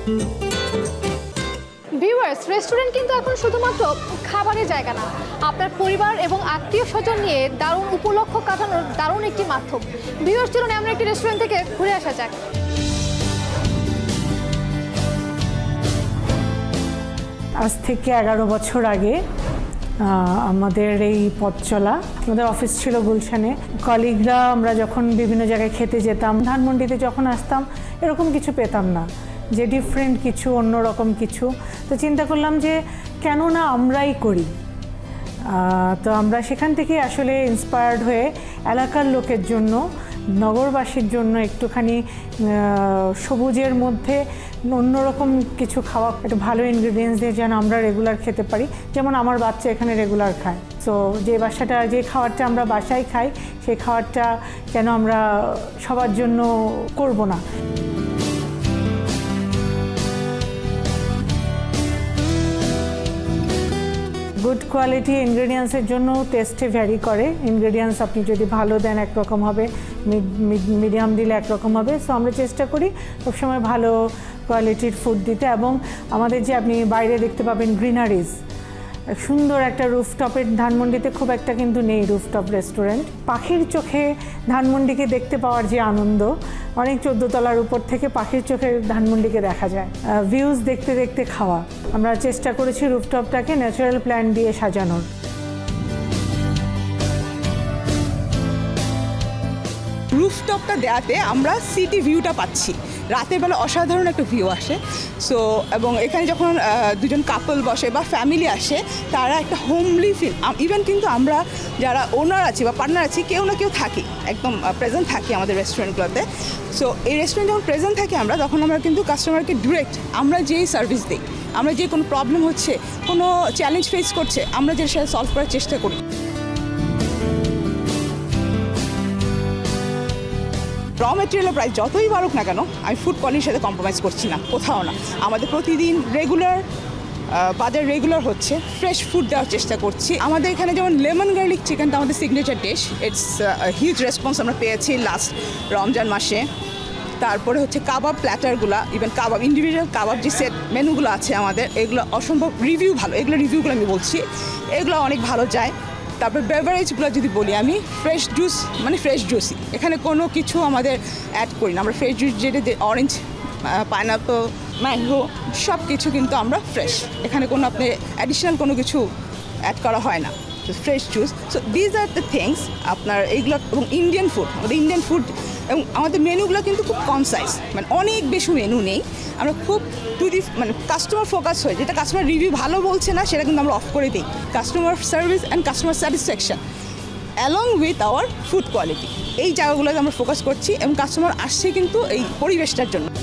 Viewers, restaurant কিন্তু এখন শুধুমাত্র খাবারের জায়গা না, আপনার পরিবার এবং আত্মীয় স্বজন নিয়ে দারুণ উপলক্ষ কাটানোর দারুণ একটি মাধ্যম। ভিউয়ার্স, চলুন আমরা একটি রেস্টুরেন্ট থেকে ঘুরে আসা যাক। আজ থেকে 11 বছর আগে আমাদের এই পথ চলা, আমাদের অফিস ছিল গুলশানে। কলিগরা আমরা যখন বিভিন্ন জায়গায় খেতে যেতাম, ধানমন্ডিতে যখন আসতাম এরকম কিছু পেতাম না, যে ডিফারেন্ট কিছু, অন্যরকম কিছু। তো চিন্তা করলাম যে কেন না আমরাই করি। তো আমরা সেখান থেকে আসলে ইন্সপায়ার্ড হয়ে এলাকার লোকের জন্য, নগরবাসীর জন্য একটুখানি সবুজের মধ্যে অন্যরকম কিছু খাওয়া, একটু ভালো ইনগ্রিডিয়েন্টস দিয়ে যেন আমরা রেগুলার খেতে পারি। যেমন আমার বাচ্চা এখানে রেগুলার খায়, সো যে খাবারটা আমরা বাসায় খাই সেই খাবারটা কেন আমরা সবার জন্য করব না। গুড কোয়ালিটি ইনগ্রেডিয়েন্টসের জন্য টেস্টে ভ্যারি করে। ইনগ্রেডিয়েন্টস আপনি যদি ভালো দেন একরকম হবে, মিডিয়াম দিলে একরকম হবে। সো আমরা চেষ্টা করি সবসময় ভালো কোয়ালিটির ফুড দিতে। এবং আমাদের যে আপনি বাইরে দেখতে পাবেন গ্রিনারিজ, সুন্দর একটা রুফটপের, ধানমন্ডিতে খুব একটা কিন্তু নেই রুফটপ রেস্টুরেন্ট। পাখির চোখে ধানমন্ডিকে দেখতে পাওয়ার যে আনন্দ, অনেক 14 তলার উপর থেকে পাখির চোখে ধানমন্ডিকে দেখা যায়। ভিউজ দেখতে দেখতে খাওয়া, আমরা চেষ্টা করেছি রুফটপটাকে ন্যাচারাল প্ল্যান্ট দিয়ে সাজানোর। রুফটপটা দেওয়াতে আমরা সিটি ভিউটা পাচ্ছি, রাতের বেলা অসাধারণ একটা ভিউ আসে। সো এবং এখানে যখন দুজন কাপল বসে বা ফ্যামিলি আসে, তারা একটা হোমলি ফিল, ইভেন কিন্তু আমরা যারা ওনার আছি বা পার্টনার আছি, কেউ না কেউ থাকি, একদম প্রেজেন্ট থাকি আমাদের রেস্টুরেন্টগুলোতে। সো এই রেস্টুরেন্ট যখন প্রেজেন্ট থাকি আমরা, তখন আমরা কিন্তু কাস্টমারকে ডিরেক্ট আমরা যেই সার্ভিস দিই, আমরা যে কোনো প্রবলেম হচ্ছে, কোনো চ্যালেঞ্জ ফেস করছে, আমরা যে সেটা সলভ করার চেষ্টা করি। র মেটেরিয়ালের প্রাইস যতই বাড়ুক না কেন, আমি ফুড কোয়ালিটির সাথে কম্প্রোমাইজ করছি না, কোথাও না। আমাদের প্রতিদিন বাজার রেগুলার হচ্ছে, ফ্রেশ ফুড দেওয়ার চেষ্টা করছি। আমাদের এখানে যেমন লেমন গার্লিক চিকেনটা আমাদের signature dish, it's huge response আমরা পেয়েছি লাস্ট রমজান মাসে। তারপরে হচ্ছে কাবাব প্ল্যাটারগুলো, ইভেন কাবাব ইন্ডিভিজুয়াল কাবাব যে সেট মেনুগুলো আছে আমাদের, এগুলো অসম্ভব রিভিউ ভালো, এগুলো রিভিউগুলো আমি বলছি, এগুলো অনেক ভালো যায়। তারপর বেভারেজগুলো যদি বলি, আমি ফ্রেশ জুস, মানে ফ্রেশ জুসই, এখানে কোনো কিছু আমাদের অ্যাড করি না। আমরা ফ্রেশ জুস যেটা অরেঞ্জ, পাইনাপল, ম্যাঙ্গো সব কিছু কিন্তু আমরা ফ্রেশ, এখানে কোনো আপনি অ্যাডিশনাল কোনো কিছু অ্যাড করা হয় না, fresh juice. So these are the things আপনার এইগুলো। এবং ইন্ডিয়ান ফুড, আমাদের ইন্ডিয়ান ফুড এবং আমাদের মেনুগুলো কিন্তু খুব কনসাইজ, মানে অনেক বেশি মেনু নেই। আমরা খুব মানে কাস্টমার ফোকাস হয়, যেটা কাস্টমার রিভিউ ভালো বলছে না সেটা কিন্তু আমরা অফ করে দিই। Customer service and customer satisfaction along with our food quality, এই জায়গাগুলোতে আমরা ফোকাস করছি এবং কাস্টমার আসছে কিন্তু এই পরিবেশটার জন্য।